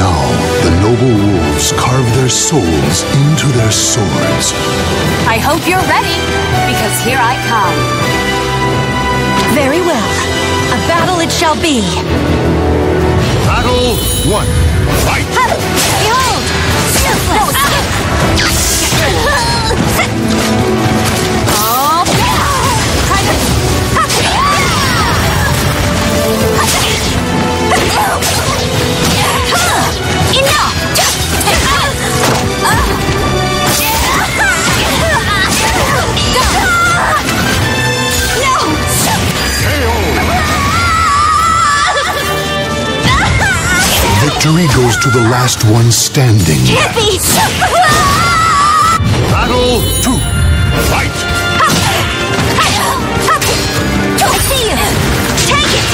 Now, the noble wolves carve their souls into their swords. I hope you're ready, because here I come. Very well. A battle it shall be. Battle 1. Fight! Behold! Victory goes to the last one standing. Can't be! Battle 2. Fight! I see you! Take it!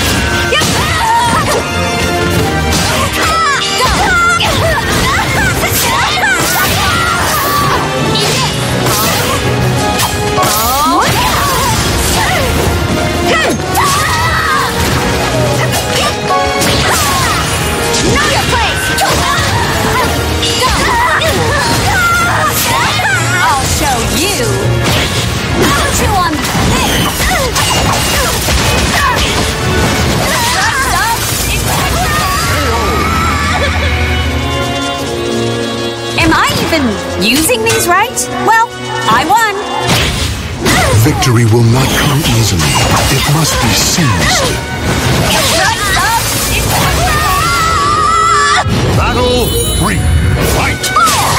I'll show you. Chew on this. Am I even using these right? Well, I won. Victory will not come easily. It must be seized. Battle 3. Fight!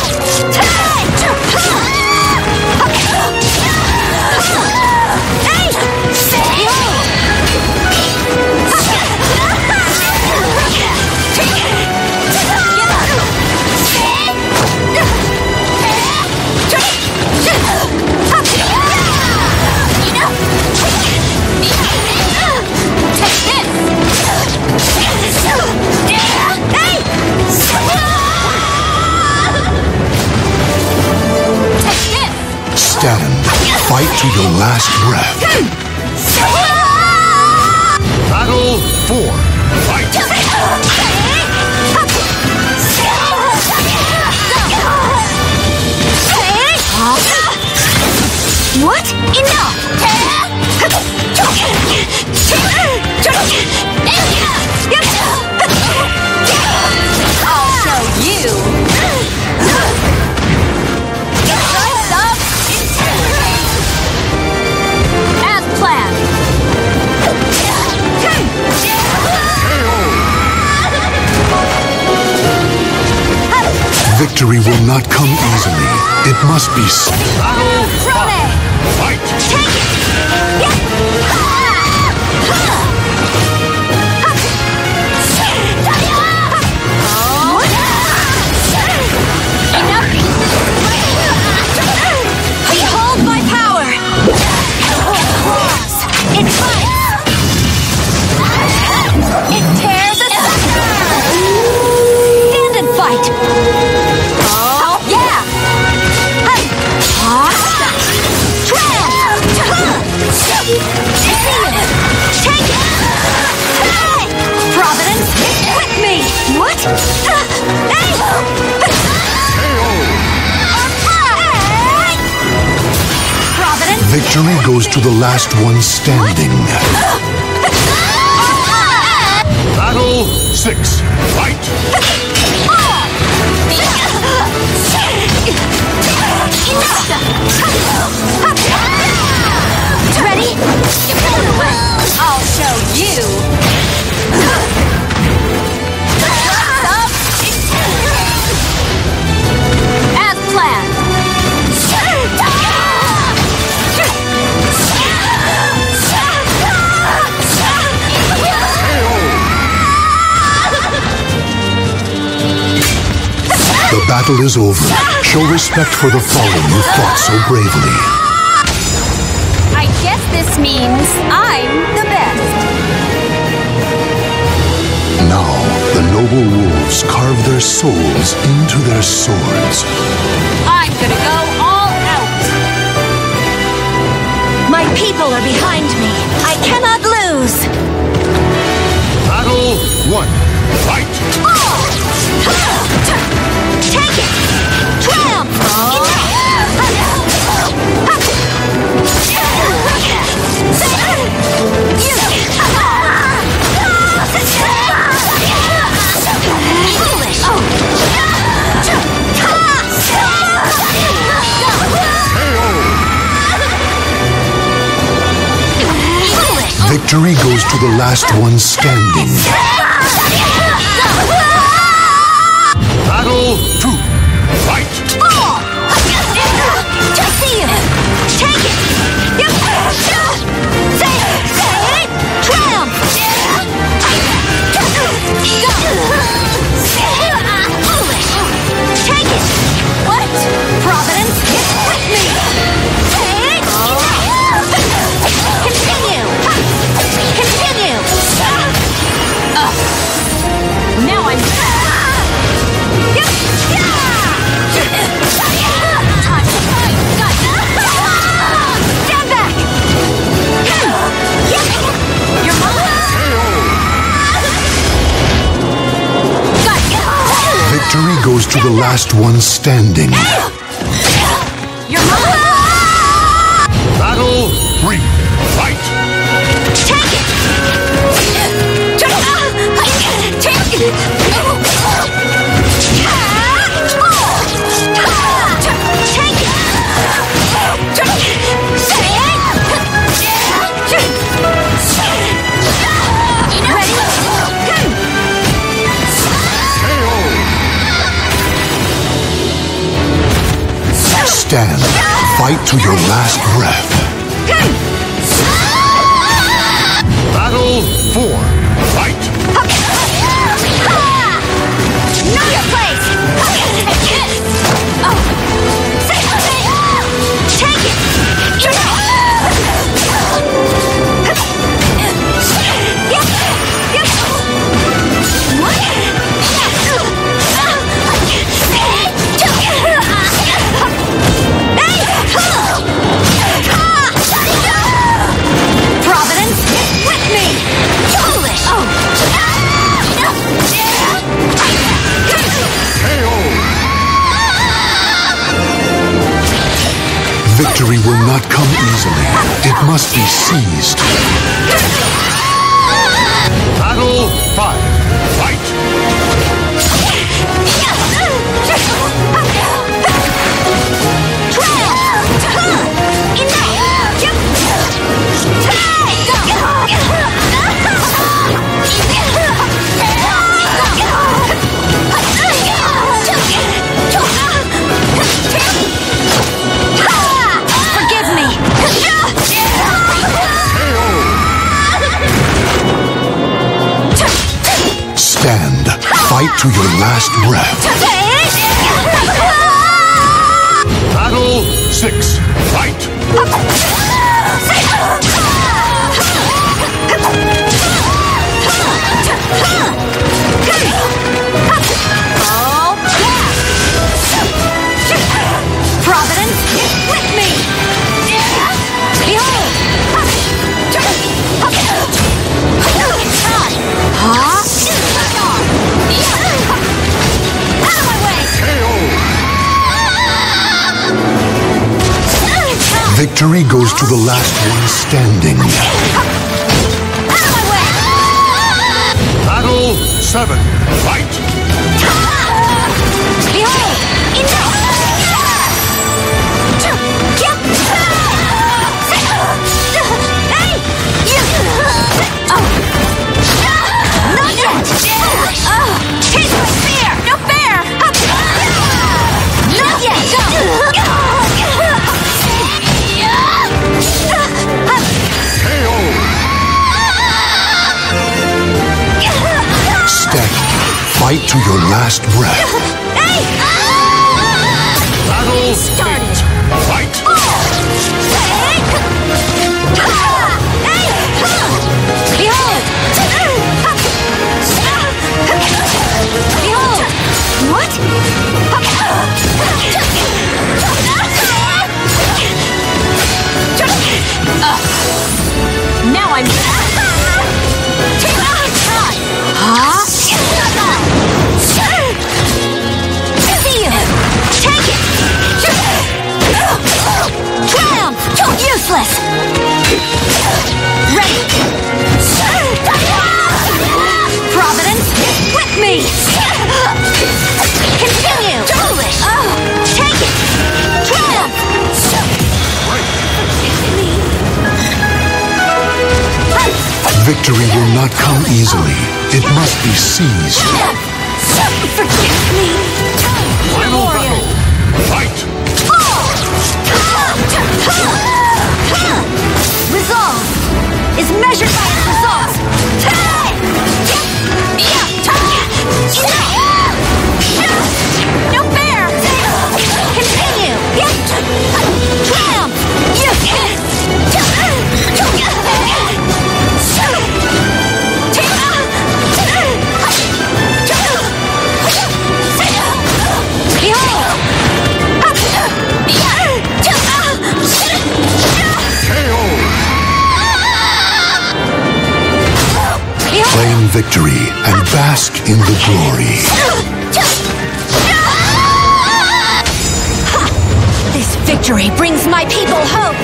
Stand. Fight to your last breath. Battle 4. Fight! What? Enough! I'll show you. As planned. Victory will not come easily. It must be Battle 5. Fight! Behold my power! It fights! It tears asunder! Stand and fight! Oh, yeah! Take it! Providence, with me! What? Providence! Victory goes to the last one standing. Battle 6. Fight! Ready? I'll show you. As planned. The battle is over. Show respect for the fallen who fought so bravely. I guess this means I'm the best. Now, the noble wolves carve their souls into their swords. I'm gonna go all out. My people are behind me. I cannot lose. Battle 1. Fight! Victory goes to the last one standing. Battle 2. Fight! I see you! Take it! Triumph! Foolish! Take it! What? Providence is with me! Continue! Continue! Now I'm... Time to fight! Stand back! Your Victory goes to the last one standing. Your Battle 3. Fight! Take it! Take it! Stand. Fight to your last breath. Battle 4. Fight! Not your place! Take it! Providence is with me! Foolish! Victory will not come easily. It must be seized. Battle 5. Fight! Forgive me! Stand. Fight to your last breath. Battle 6. Fight! Providence is with me! Behold! It's time! Out of my way! Victory goes to the last one standing. Out of my way! Battle 7. Fight! Behold! Not yet! Take my spear! No fair! Not yet! Stand. Fight to your last breath. Battle 8. Fight! Behold! Behold! What? Now I'm... See you! Take it! Triumph! Useless! Ready? Providence is with me! Continue! Foolish! Take it! Triumph! Victory will not come easily. It must be seized. Forgive me. Final battle. Fight! Resolve is measured by its results. No fair. Continue. Triumph. Claim victory and bask in the glory. This victory brings my people hope.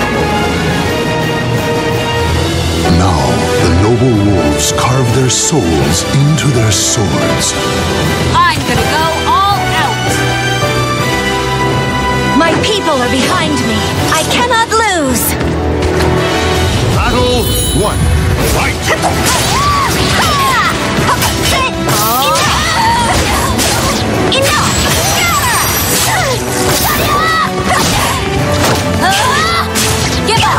Now, the noble wolves carve their souls into their swords. I'm gonna go all out. My people are behind me. I cannot lose. Battle 1. Fight! Give up!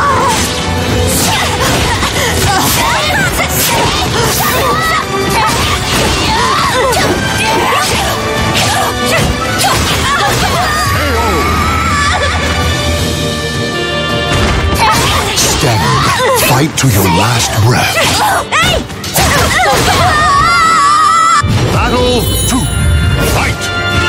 Stand. Fight to your last breath. Battle 2. Fight!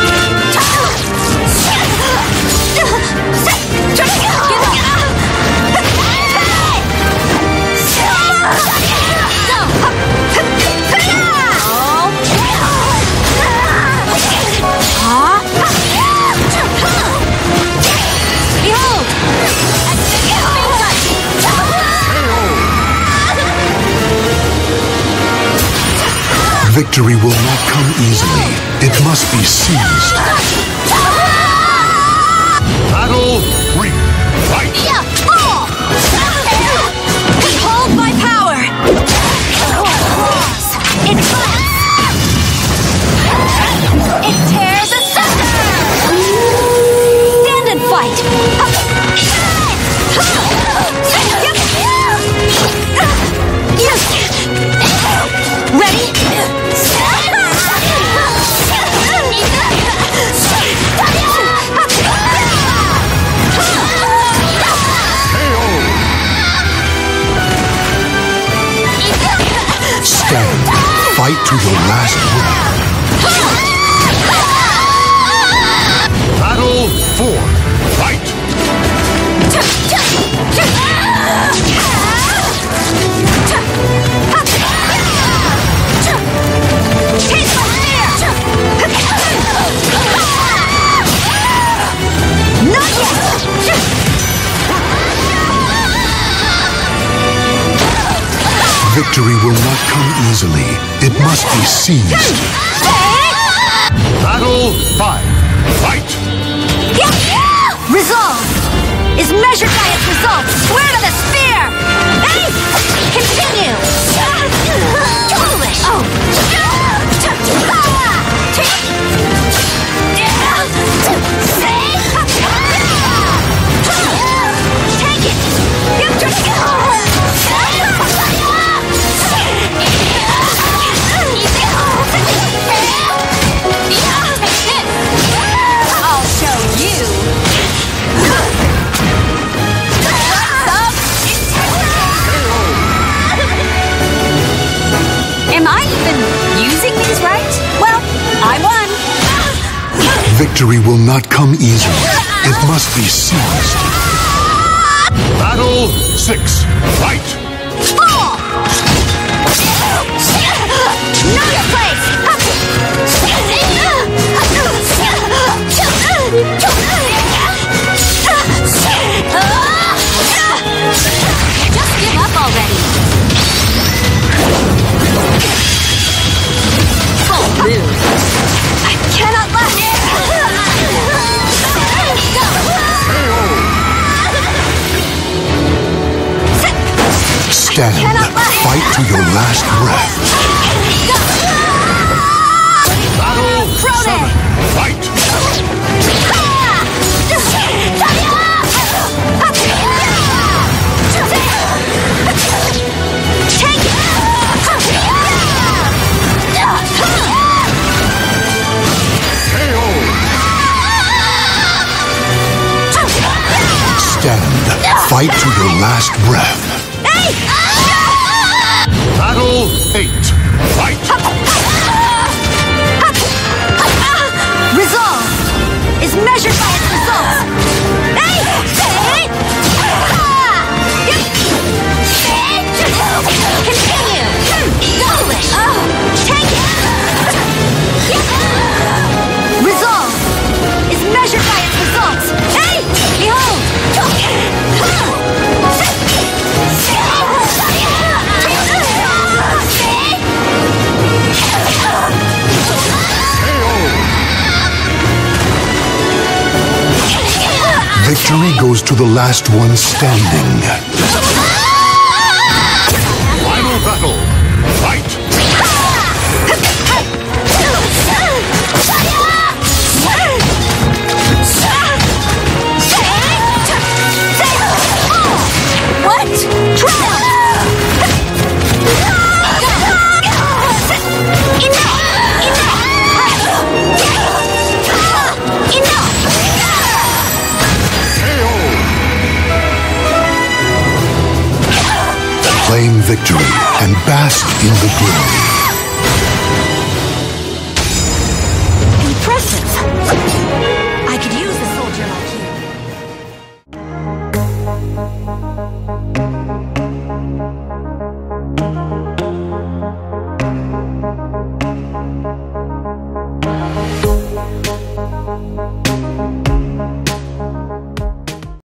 Victory will not come easily. It must be seized. Battle 3. Fight! Behold my power! It bites! It tears asunder! Stand and fight! Ready? Stand. Fight to your last breath. Battle 4. Fight! Not yet! Victory will not come easily. It must be seized. Battle 5. Fight! Resolve is measured by its results. Swear to the spear! Hey! Continue! Foolish! Oh! Take it! I'll show you. Am I even using these right? Well, I won. Victory will not come easily. It must be seized. Battle 6. Fight! Know your place! Just give up already. Full moon. I cannot let Stand. Fight to your last breath. Battle 7. Fight! Stand. Fight to your last breath. Battle 8. Fight! Resolve is measured by its results. Continue. Foolish. Take it. Resolve is measured by its results. Behold. Victory goes to the last one standing. Final battle! Fight! What? Claim victory and bask in the glory. Impressive.